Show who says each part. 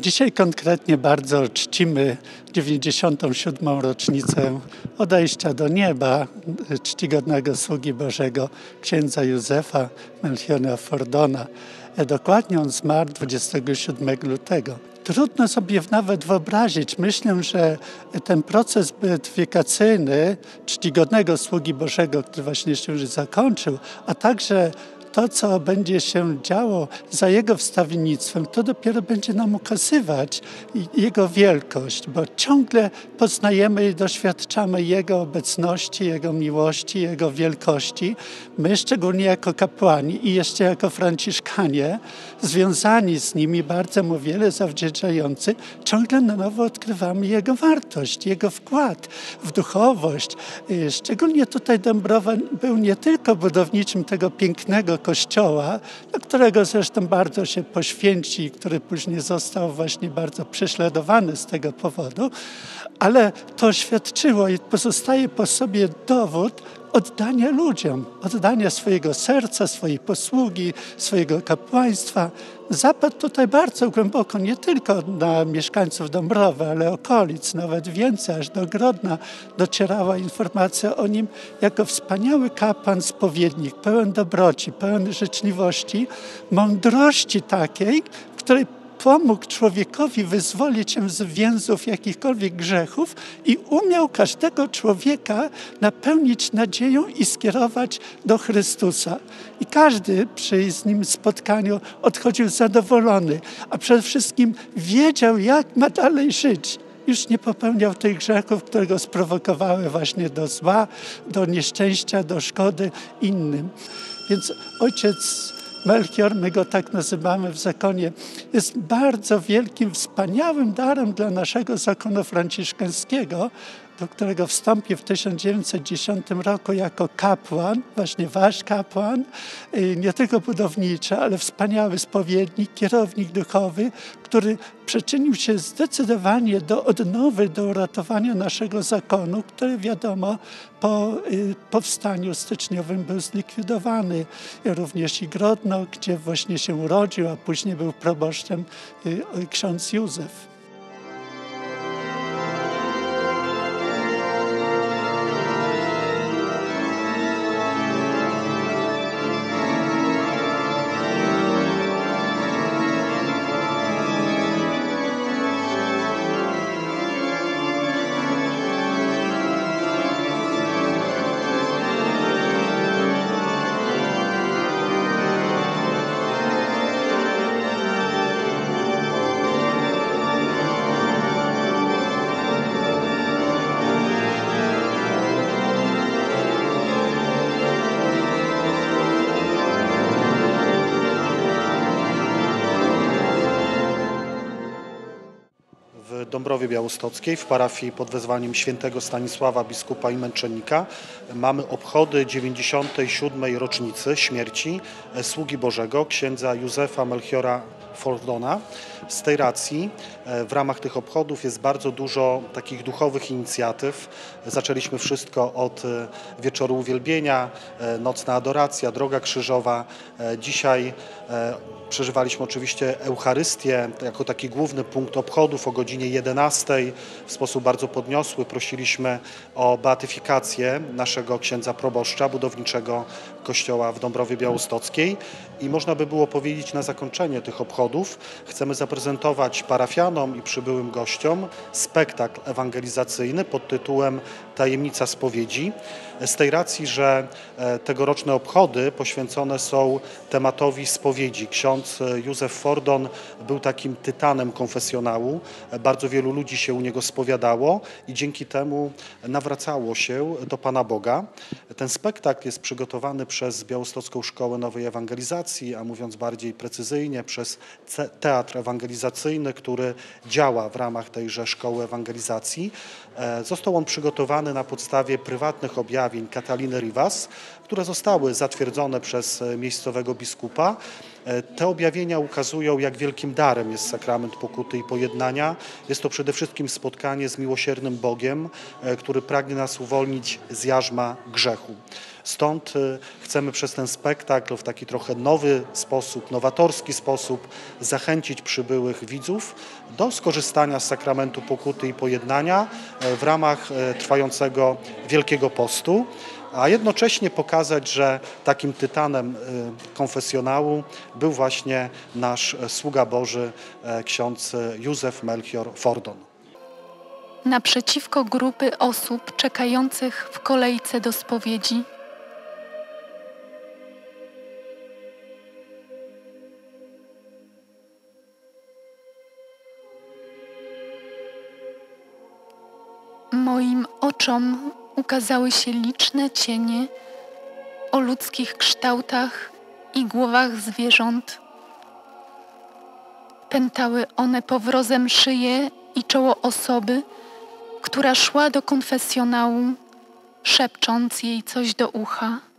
Speaker 1: Dzisiaj konkretnie bardzo czcimy 97. rocznicę odejścia do nieba czcigodnego sługi Bożego księdza Józefa Melchiora Fordona. Dokładnie on zmarł 27 lutego. Trudno sobie nawet wyobrazić, myślę, że ten proces beatyfikacyjny czcigodnego sługi Bożego, który właśnie się już zakończył, a także to, co będzie się działo za Jego wstawiennictwem, to dopiero będzie nam ukazywać Jego wielkość, bo ciągle poznajemy i doświadczamy Jego obecności, Jego miłości, Jego wielkości. My szczególnie jako kapłani i jeszcze jako franciszkanie, związani z nimi, bardzo mu wiele zawdzięczający, ciągle na nowo odkrywamy Jego wartość, Jego wkład w duchowość. Szczególnie tutaj Dąbrowa był nie tylko budowniczym tego pięknego kościoła, do którego zresztą bardzo się poświęci, który później został właśnie bardzo prześladowany z tego powodu, ale to świadczyło i pozostaje po sobie dowód oddania ludziom, oddania swojego serca, swojej posługi, swojego kapłaństwa. Zapadł tutaj bardzo głęboko, nie tylko na mieszkańców Dąbrowy, ale okolic, nawet więcej, aż do Grodna docierała informacja o nim jako wspaniały kapłan, spowiednik, pełen dobroci, pełen życzliwości, mądrości takiej, w której pomógł człowiekowi wyzwolić się z więzów jakichkolwiek grzechów i umiał każdego człowieka napełnić nadzieją i skierować do Chrystusa. I każdy przy z nim spotkaniu odchodził zadowolony, a przede wszystkim wiedział, jak ma dalej żyć. Już nie popełniał tych grzechów, które go sprowokowały właśnie do zła, do nieszczęścia, do szkody innym. Więc ojciec Melchior, my go tak nazywamy w zakonie, jest bardzo wielkim, wspaniałym darem dla naszego zakonu franciszkańskiego, do którego wstąpił w 1910 roku jako kapłan, właśnie wasz kapłan, nie tylko budowniczy, ale wspaniały spowiednik, kierownik duchowy, który przyczynił się zdecydowanie do odnowy, do uratowania naszego zakonu, który wiadomo po powstaniu styczniowym był zlikwidowany. Również i Grodno, gdzie właśnie się urodził, a później był proboszczem ksiądz Józef.
Speaker 2: W Dąbrowie Białostockiej, w parafii pod wezwaniem świętego Stanisława, biskupa i męczennika, mamy obchody 97. rocznicy śmierci sługi Bożego, księdza Józefa Melchiora Fordona. Z tej racji w ramach tych obchodów jest bardzo dużo takich duchowych inicjatyw. Zaczęliśmy wszystko od wieczoru uwielbienia, nocna adoracja, droga krzyżowa. Dzisiaj przeżywaliśmy oczywiście Eucharystię jako taki główny punkt obchodów o godzinie 11. W sposób bardzo podniosły prosiliśmy o beatyfikację naszego księdza proboszcza budowniczego kościoła w Dąbrowie Białostockiej. I można by było powiedzieć na zakończenie tych obchodów, chcemy zaprezentować parafianom i przybyłym gościom spektakl ewangelizacyjny pod tytułem Tajemnica spowiedzi. Z tej racji, że tegoroczne obchody poświęcone są tematowi spowiedzi. Ksiądz Józef Fordon był takim tytanem konfesjonału. Bardzo wielu ludzi się u niego spowiadało i dzięki temu nawracało się do Pana Boga. Ten spektakl jest przygotowany przez Białostocką Szkołę Nowej Ewangelizacji, a mówiąc bardziej precyzyjnie przez Teatr Ewangelizacyjny, który działa w ramach tejże Szkoły Ewangelizacji. Został on przygotowany na podstawie prywatnych objawień Kataliny Rivas, które zostały zatwierdzone przez miejscowego biskupa Te objawienia ukazują, jak wielkim darem jest sakrament pokuty i pojednania. Jest to przede wszystkim spotkanie z miłosiernym Bogiem, który pragnie nas uwolnić z jarzma grzechu. Stąd chcemy przez ten spektakl w taki trochę nowy sposób, nowatorski sposób zachęcić przybyłych widzów do skorzystania z sakramentu pokuty i pojednania w ramach trwającego Wielkiego Postu, a jednocześnie pokazać, że takim tytanem konfesjonału był właśnie nasz sługa Boży, ksiądz Józef Melchior Fordon.
Speaker 3: Naprzeciwko grupy osób czekających w kolejce do spowiedzi moim oczom ukazały się liczne cienie o ludzkich kształtach i głowach zwierząt. Pętały one powrozem szyję i czoło osoby, która szła do konfesjonału, szepcząc jej coś do ucha.